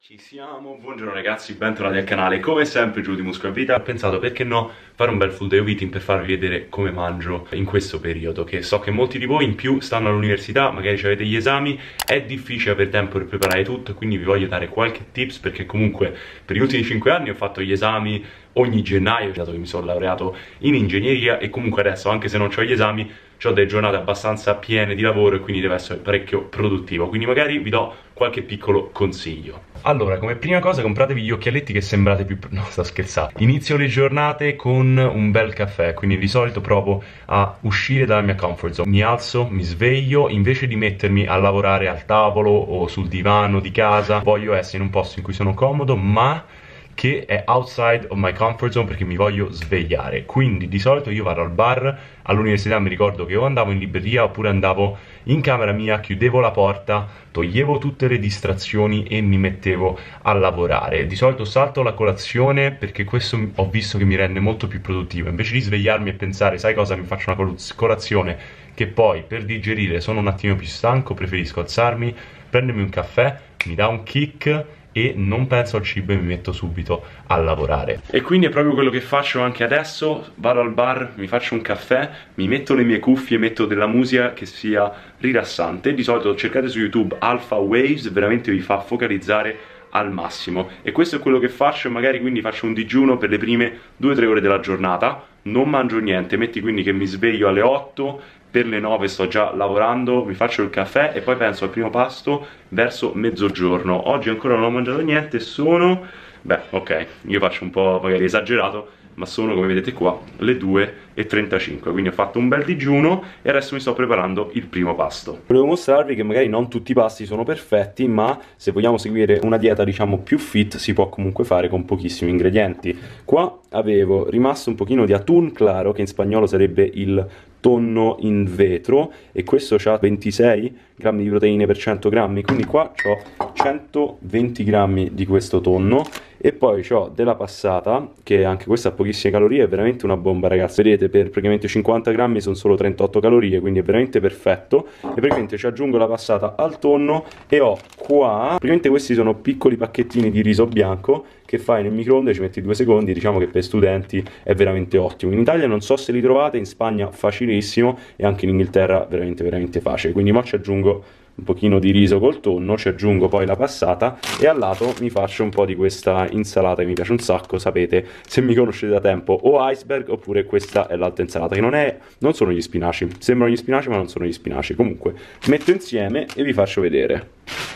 Ci siamo, buongiorno ragazzi, bentornati al canale. Come sempre Giulio di Muscolo in Vita. Ho pensato perché no fare un bel full day of eating per farvi vedere come mangio in questo periodo, che so che molti di voi in più stanno all'università, magari avete gli esami, è difficile avere tempo per preparare tutto, quindi vi voglio dare qualche tips perché comunque per gli ultimi 5 anni ho fatto gli esami ogni gennaio, dato che mi sono laureato in ingegneria, e comunque adesso, anche se non ho gli esami, ho delle giornate abbastanza piene di lavoro e quindi deve essere parecchio produttivo, quindi magari vi do qualche piccolo consiglio. Allora, come prima cosa compratevi gli occhialetti che sembrate più... no, sto scherzando. Inizio le giornate con un bel caffè, quindi di solito provo a uscire dalla mia comfort zone. Mi alzo, mi sveglio, invece di mettermi a lavorare al tavolo o sul divano di casa, voglio essere in un posto in cui sono comodo, ma che è outside of my comfort zone perché mi voglio svegliare. Quindi di solito io vado al bar, all'università mi ricordo che o andavo in libreria oppure andavo in camera mia, chiudevo la porta, toglievo tutte le distrazioni e mi mettevo a lavorare. Di solito salto la colazione perché questo ho visto che mi rende molto più produttivo. Invece di svegliarmi e pensare, sai cosa, mi faccio una colazione che poi per digerire sono un attimo più stanco, preferisco alzarmi, prendermi un caffè, mi dà un kick e non penso al cibo e mi metto subito a lavorare. E quindi è proprio quello che faccio anche adesso. Vado al bar, mi faccio un caffè, mi metto le mie cuffie, metto della musica che sia rilassante. Di solito cercate su YouTube Alpha Waves, veramente vi fa focalizzare al massimo. E questo è quello che faccio, magari quindi faccio un digiuno per le prime 2-3 ore della giornata, non mangio niente, metti quindi che mi sveglio alle 8, per le 9 sto già lavorando, mi faccio il caffè e poi penso al primo pasto verso mezzogiorno. Oggi ancora non ho mangiato niente, sono... beh, ok, io faccio un po' magari esagerato, ma sono, come vedete qua, le 2:35, quindi ho fatto un bel digiuno e adesso mi sto preparando il primo pasto. Volevo mostrarvi che magari non tutti i pasti sono perfetti, ma se vogliamo seguire una dieta diciamo più fit si può comunque fare con pochissimi ingredienti. Qua avevo rimasto un pochino di atun claro, che in spagnolo sarebbe il tonno in vetro, e questo ha 26 grammi di proteine per 100 grammi, quindi qua ho 120 grammi di questo tonno. E poi ho della passata, che anche questa ha pochissime calorie, è veramente una bomba ragazzi. Vedete, per praticamente 50 grammi sono solo 38 calorie, quindi è veramente perfetto. E praticamente ci aggiungo la passata al tonno e ho qua, praticamente questi sono piccoli pacchettini di riso bianco che fai nel microonde, ci metti 2 secondi, diciamo che per studenti è veramente ottimo. In Italia non so se li trovate, in Spagna facilissimo e anche in Inghilterra veramente facile. Quindi mo ci aggiungo un pochino di riso col tonno, ci aggiungo poi la passata e al lato mi faccio un po' di questa insalata che mi piace un sacco. Sapete, se mi conoscete da tempo, o iceberg oppure questa è l'altra insalata, che non sono gli spinaci, sembrano gli spinaci ma non sono gli spinaci. Comunque metto insieme e vi faccio vedere.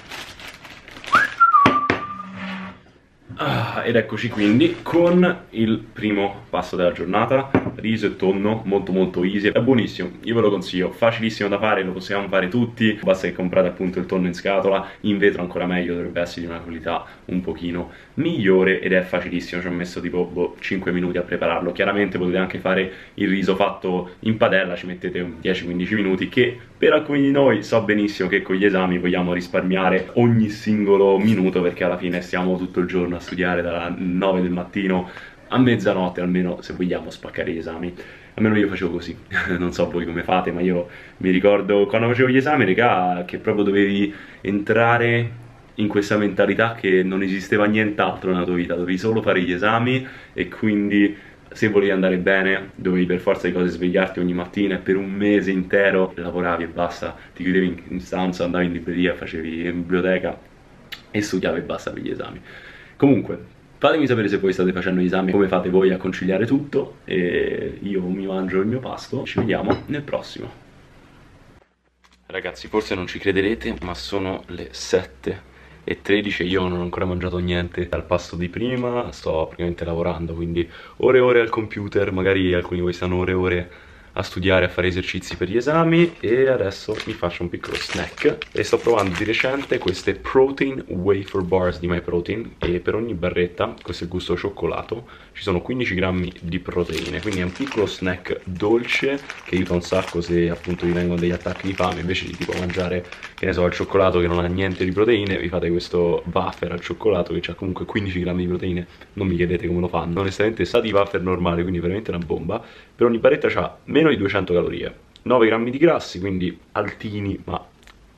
Ed eccoci quindi con il primo pasto della giornata, riso e tonno, molto easy, è buonissimo, io ve lo consiglio, facilissimo da fare, lo possiamo fare tutti, basta che comprate appunto il tonno in scatola, in vetro ancora meglio, dovrebbe essere di una qualità un pochino migliore ed è facilissimo, ci ho messo tipo 5 minuti a prepararlo. Chiaramente potete anche fare il riso fatto in padella, ci mettete 10-15 minuti, che per alcuni di noi so benissimo che con gli esami vogliamo risparmiare ogni singolo minuto, perché alla fine stiamo tutto il giorno a studiare dalla 9 del mattino a mezzanotte, almeno se vogliamo spaccare gli esami. Almeno io facevo così, non so voi come fate, ma io mi ricordo quando facevo gli esami, regà, che proprio dovevi entrare in questa mentalità che non esisteva nient'altro nella tua vita, dovevi solo fare gli esami e quindi se volevi andare bene dovevi per forza di cose svegliarti ogni mattina e per un mese intero lavoravi e basta, ti chiudevi in stanza, andavi in libreria, facevi in biblioteca e studiavi e basta per gli esami. Comunque, fatemi sapere se voi state facendo gli esami, come fate voi a conciliare tutto, e io mi mangio il mio pasto, ci vediamo nel prossimo. Ragazzi, forse non ci crederete, ma sono le 7:13, io non ho ancora mangiato niente dal pasto di prima, sto praticamente lavorando, quindi ore e ore al computer, magari alcuni di voi stanno ore e ore a studiare, a fare esercizi per gli esami, e adesso mi faccio un piccolo snack e sto provando di recente queste protein wafer bars di MyProtein, e per ogni barretta, questo è il gusto cioccolato, ci sono 15 grammi di proteine, quindi è un piccolo snack dolce che aiuta un sacco se appunto vi vengono degli attacchi di fame. Invece di tipo mangiare, che ne so, il cioccolato che non ha niente di proteine, vi fate questo wafer al cioccolato che ha comunque 15 grammi di proteine. Non mi chiedete come lo fanno, onestamente sa di wafer normale, quindi veramente una bomba. Per ogni barretta c'ha meno di 200 calorie, 9 grammi di grassi, quindi altini ma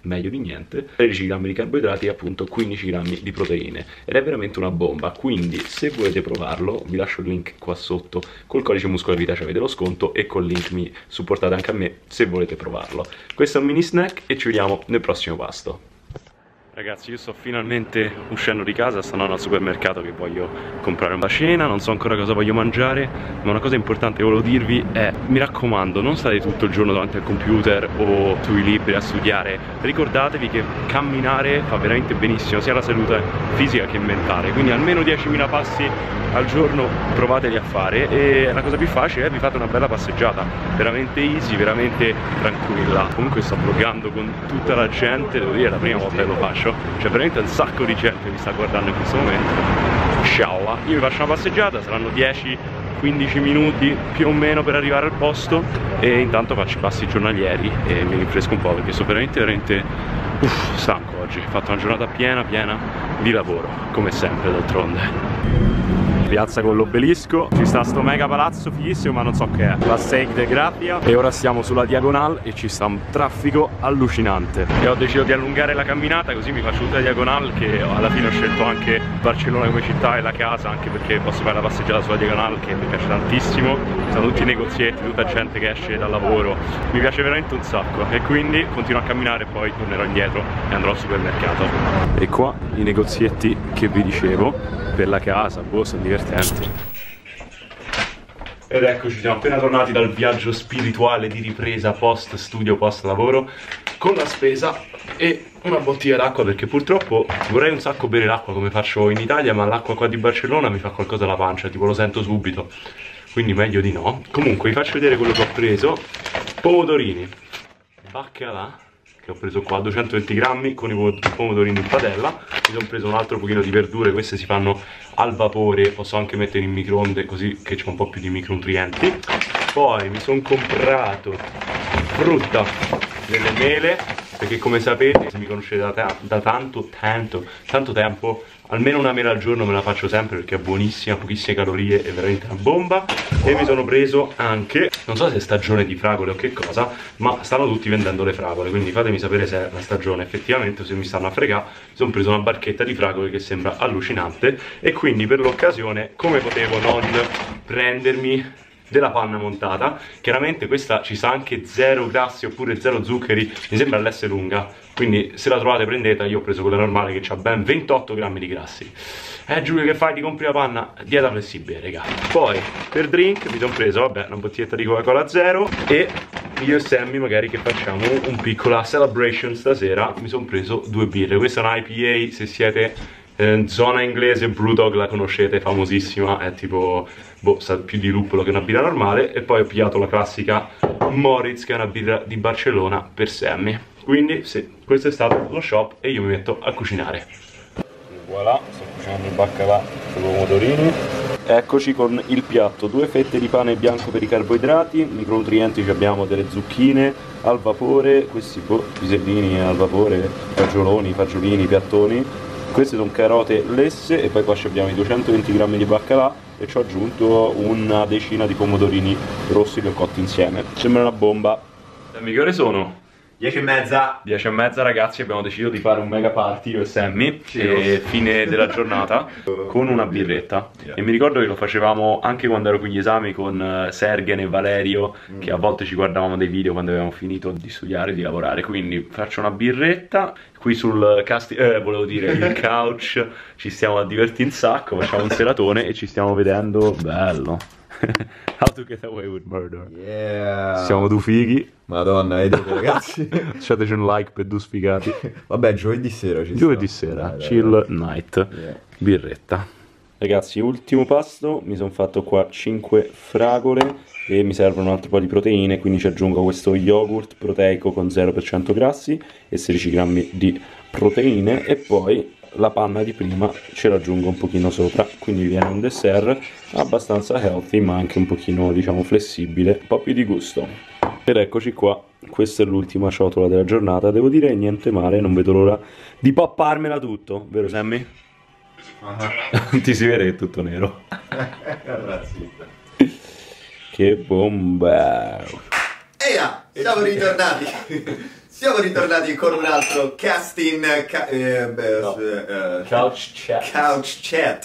meglio di niente, 13 grammi di carboidrati e appunto 15 grammi di proteine, ed è veramente una bomba. Quindi se volete provarlo vi lascio il link qua sotto, col codice Muscolavita avete lo sconto e col link mi supportate anche a me se volete provarlo. Questo è un mini snack e ci vediamo nel prossimo pasto. Ragazzi, io sto finalmente uscendo di casa, sto andando al supermercato che voglio comprare una cena, non so ancora cosa voglio mangiare, ma una cosa importante che volevo dirvi è, mi raccomando, non state tutto il giorno davanti al computer o sui libri a studiare, ricordatevi che camminare fa veramente benissimo sia alla salute fisica che mentale, quindi almeno 10.000 passi al giorno provateli a fare, e la cosa più facile è vi fate una bella passeggiata, veramente easy, veramente tranquilla. Comunque sto vloggando con tutta la gente, devo dire è la prima volta che lo faccio. C'è veramente un sacco di gente che mi sta guardando in questo momento. Scialla, io mi faccio una passeggiata, saranno 10-15 minuti più o meno per arrivare al posto, e intanto faccio i passi giornalieri e mi rinfresco un po' perché sto veramente stanco oggi. Ho fatto una giornata piena di lavoro, come sempre d'altronde. Piazza con l'obelisco, ci sta sto mega palazzo fighissimo, ma non so che è, la Sec de Gracia, e ora siamo sulla diagonale e ci sta un traffico allucinante e ho deciso di allungare la camminata, così mi faccio tutta la diagonale, che alla fine ho scelto anche Barcellona come città e la casa, anche perché posso fare la passeggiata sulla diagonale che mi piace tantissimo, sono tutti i negozietti, tutta gente che esce dal lavoro, mi piace veramente un sacco, e quindi continuo a camminare e poi tornerò indietro e andrò al supermercato. E qua i negozietti che vi dicevo per la casa, boh, sono divertenti. Ed eccoci, siamo appena tornati dal viaggio spirituale di ripresa post studio, post lavoro, con la spesa e una bottiglia d'acqua, perché purtroppo vorrei un sacco bere l'acqua come faccio in Italia, ma l'acqua qua di Barcellona mi fa qualcosa alla pancia, tipo lo sento subito, quindi meglio di no. Comunque vi faccio vedere quello che ho preso. Pomodorini baccalà, che ho preso qua, 220 grammi con i pomodorini in padella. Mi sono preso un altro pochino di verdure, queste si fanno al vapore, posso anche mettere in microonde così che c'è un po' più di micronutrienti. Poi mi sono comprato frutta, delle mele, perché come sapete, se mi conoscete da tanto tempo, almeno una mela al giorno me la faccio sempre perché è buonissima, pochissime calorie, è veramente una bomba. E mi sono preso anche, non so se è stagione di fragole o che cosa, ma stanno tutti vendendo le fragole, quindi fatemi sapere se è la stagione effettivamente o se mi stanno a fregare. Mi sono preso una barchetta di fragole che sembra allucinante, e quindi per l'occasione come potevo non prendermi della panna montata. Chiaramente questa ci sa anche 0 grassi oppure 0 zuccheri, mi sembra l'S lunga, quindi se la trovate prendetela. Io ho preso quella normale che ha ben 28 grammi di grassi. Giulio, che fai? Ti compri la panna? Dieta flessibile, raga. Poi per drink mi sono preso, vabbè, una bottiglietta di Coca-Cola zero, e io e Sammy magari che facciamo un piccola celebration stasera, mi sono preso 2 birre. Questa è una IPA, se siete zona inglese, Brewdog la conoscete, famosissima, è tipo, boh, sa più di luppolo che una birra normale. E poi ho pigliato la classica Moritz, che è una birra di Barcellona, per Sammy. Quindi sì, questo è stato lo shop e io mi metto a cucinare. Voilà, sto cucinando il baccalà con i pomodorini. Eccoci con il piatto: 2 fette di pane bianco per i carboidrati, micronutrienti, abbiamo delle zucchine al vapore, questi pisellini al vapore, fagiolini, piattoni. Queste sono carote lesse, e poi qua abbiamo i 220 grammi di baccalà, e ci ho aggiunto una decina di pomodorini rossi che ho cotto insieme. Sembra una bomba. Che ore sono? 10:30. 10:30 ragazzi, abbiamo deciso di fare un mega party io e Sammy, e fine della giornata, con una birretta. E mi ricordo che lo facevamo anche quando ero con gli esami con Sergen e Valerio, che a volte ci guardavamo dei video quando avevamo finito di studiare e di lavorare. Quindi faccio una birretta, qui sul volevo dire il couch, ci stiamo a divertire un sacco, facciamo un seratone e ci stiamo vedendo, bello. How to Get Away with Murder. Yeah. Siamo due fighi. Madonna, vedete ragazzi. Lasciateci un like per due sfigati. Vabbè, giovedì sera ci Giovedì sera, dai, chill dai. night, Yeah. birretta. Ragazzi, ultimo pasto, mi sono fatto qua 5 fragole e mi servono un altro po' di proteine, quindi ci aggiungo questo yogurt proteico con 0% grassi e 16 grammi di proteine, e poi la panna di prima ce l'aggiungo un pochino sopra, quindi viene un dessert abbastanza healthy ma anche un pochino, diciamo, flessibile, un po' più di gusto. Ed eccoci qua, questa è l'ultima ciotola della giornata, devo dire niente male, non vedo l'ora di popparmela tutto, vero Sammy? Ti si vede che è tutto nero. Che bomba! Eia, siamo ritornati. Siamo ritornati con un altro casting Couch Chat. Couch Chat.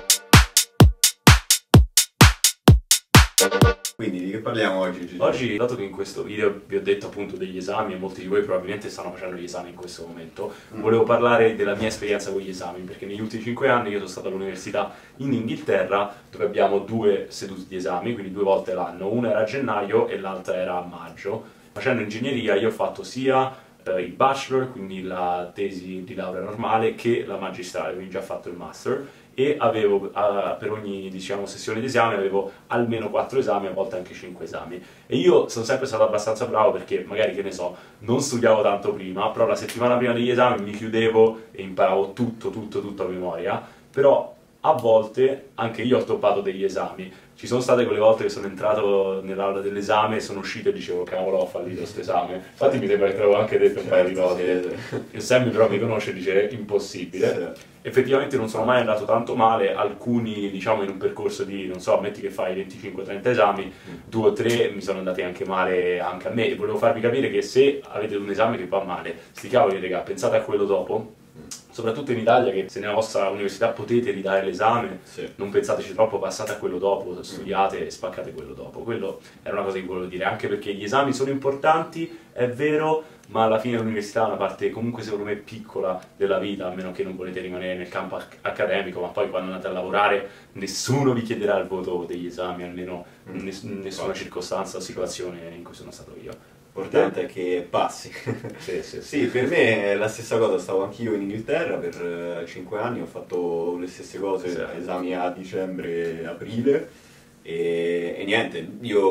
Quindi di che parliamo oggi, Gigi? Oggi, dato che in questo video vi ho detto appunto degli esami e molti di voi probabilmente stanno facendo gli esami in questo momento, volevo parlare della mia esperienza con gli esami, perché negli ultimi 5 anni io sono stato all'università in Inghilterra, dove abbiamo 2 sedute di esami, quindi 2 volte l'anno, una era a gennaio e l'altra era a maggio. Facendo ingegneria io ho fatto sia il bachelor, quindi la tesi di laurea normale, che la magistrale, quindi già fatto il master, e avevo per ogni, diciamo, sessione di esame avevo almeno 4 esami, a volte anche 5 esami. E io sono sempre stato abbastanza bravo perché magari, che ne so, non studiavo tanto prima, però la settimana prima degli esami mi chiudevo e imparavo tutto a memoria, però a volte anche io ho toppato degli esami. Ci sono state quelle volte che sono entrato nell'aula dell'esame, sono uscito e dicevo cavolo, ho fallito questo esame. Infatti mi sembra che te l'avevo anche detto un paio di volte. E Sammy però mi conosce e dice impossibile. Effettivamente non sono mai andato tanto male, alcuni, diciamo, in un percorso di, non so, metti che fai 25-30 esami, 2 o 3 mi sono andati anche male anche a me, e volevo farvi capire che se avete un esame che va male, sti cavoli raga, pensate a quello dopo. Soprattutto in Italia, che se nella vostra università potete ridare l'esame, non pensateci troppo, passate a quello dopo, studiate e spaccate quello dopo. Quello era una cosa che volevo dire, anche perché gli esami sono importanti, è vero, ma alla fine l'università è una parte comunque secondo me piccola della vita, a meno che non volete rimanere nel campo accademico, ma poi quando andate a lavorare nessuno vi chiederà il voto degli esami, almeno in nessuna circostanza o situazione in cui sono stato io. L'importante è che passi. Sì, per me è la stessa cosa, stavo anch'io in Inghilterra per 5 anni, ho fatto le stesse cose, esami a dicembre e aprile e niente,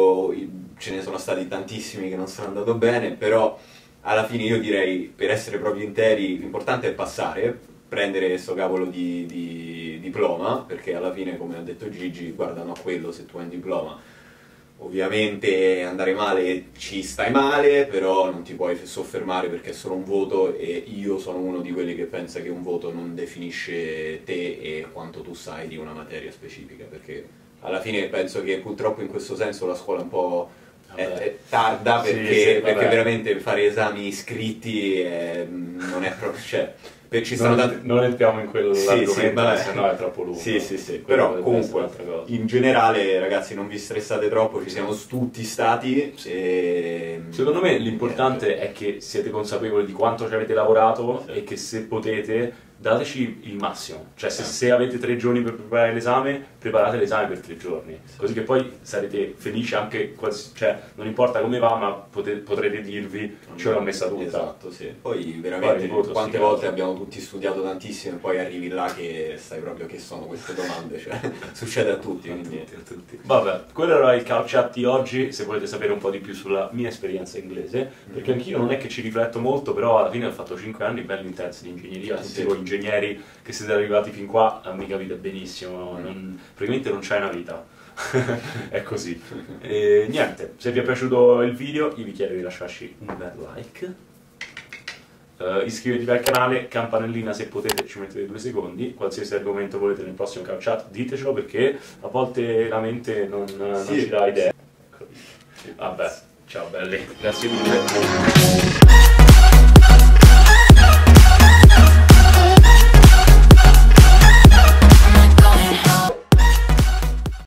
ce ne sono stati tantissimi che non sono andato bene, però alla fine io direi, per essere proprio interi, l'importante è passare, prendere questo cavolo di diploma, perché alla fine, come ha detto Gigi, guardano a quello se tu hai un diploma. Ovviamente andare male ci stai male, però non ti puoi soffermare perché è solo un voto, e io sono uno di quelli che pensa che un voto non definisce te e quanto tu sai di una materia specifica, perché alla fine penso che purtroppo in questo senso la scuola è un po' è tarda, perché veramente fare esami scritti non è proprio... Cioè, non entriamo in quell'argomento, se no è troppo lungo. Sì. Però comunque in generale, ragazzi, non vi stressate troppo, ci siamo tutti stati. Secondo me l'importante è che siete consapevoli di quanto ci avete lavorato e che se potete dateci il massimo. Cioè se avete 3 giorni per preparare l'esame, preparate l'esame per 3 giorni, così che poi sarete felici anche, cioè non importa come va, ma potrete dirvi ce l'ho messa tutta. Esatto, sì. Poi veramente quante volte abbiamo tutti studiato tantissimo e poi arrivi là che stai proprio, che sono queste domande, cioè succede a tutti, quindi. A tutti. Vabbè, quello era il Couch Chat di oggi. Se volete sapere un po' di più sulla mia esperienza inglese, perché anch'io non è che ci rifletto molto, però alla fine ho fatto 5 anni belli intensi di ingegneria, tutti voi ingegneri che siete arrivati fin qua mi capite benissimo, praticamente non c'è una vita. È così. E niente, se vi è piaciuto il video io vi chiedo di lasciarci un bel like, iscrivetevi al canale, campanellina se potete, ci mettete 2 secondi, qualsiasi argomento volete nel prossimo Couch Chat ditecelo, perché a volte la mente non ci dà idee. Vabbè, ciao belli, grazie mille.